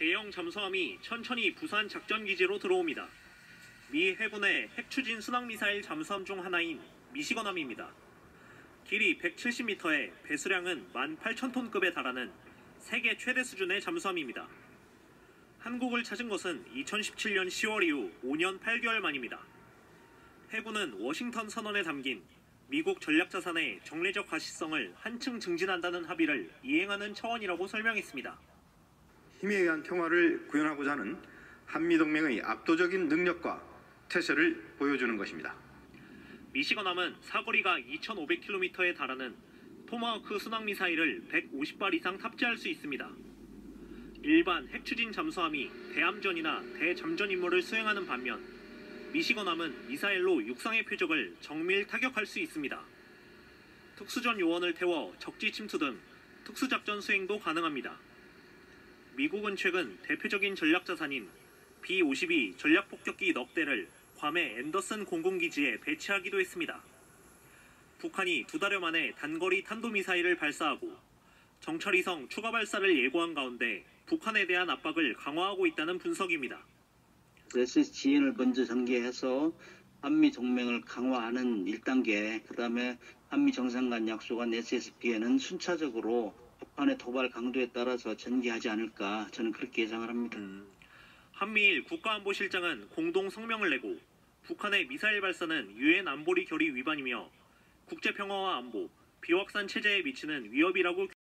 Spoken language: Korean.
대형 잠수함이 천천히 부산 작전기지로 들어옵니다. 미 해군의 핵추진 순항미사일 잠수함 중 하나인 미시건함입니다. 길이 170m에 배수량은 18,000톤급에 달하는 세계 최대 수준의 잠수함입니다. 한국을 찾은 것은 2017년 10월 이후 5년 8개월 만입니다. 해군은 워싱턴 선언에 담긴 미국 전략자산의 정례적 가시성을 한층 증진한다는 합의를 이행하는 차원이라고 설명했습니다. 힘에 의한 평화를 구현하고자 하는 한미동맹의 압도적인 능력과 태세를 보여주는 것입니다. 미시건함은 사거리가 2,500km에 달하는 토마호크 순항미사일을 150발 이상 탑재할 수 있습니다. 일반 핵추진 잠수함이 대함전이나 대잠전 임무를 수행하는 반면 미시건함은 미사일로 육상의 표적을 정밀 타격할 수 있습니다. 특수전 요원을 태워 적지 침투 등 특수작전 수행도 가능합니다. 미국은 최근 대표적인 전략자산인 B-52 전략폭격기 넉 대를 괌의 앤더슨 공군기지에 배치하기도 했습니다. 북한이 2달여 만에 단거리 탄도미사일을 발사하고 정찰위성 추가 발사를 예고한 가운데 북한에 대한 압박을 강화하고 있다는 분석입니다. SSGN을 먼저 전개해서 한미 동맹을 강화하는 1단계, 그다음에 한미 정상 간 약속한 SSBN은 순차적으로 북한의 도발 강도에 따라서 전개하지 않을까, 저는 그렇게 예상을 합니다. 한미일 국가안보실장은 공동 성명을 내고 북한의 미사일 발사는 유엔 안보리 결의 위반이며 국제평화와 안보, 비확산 체제에 미치는 위협이라고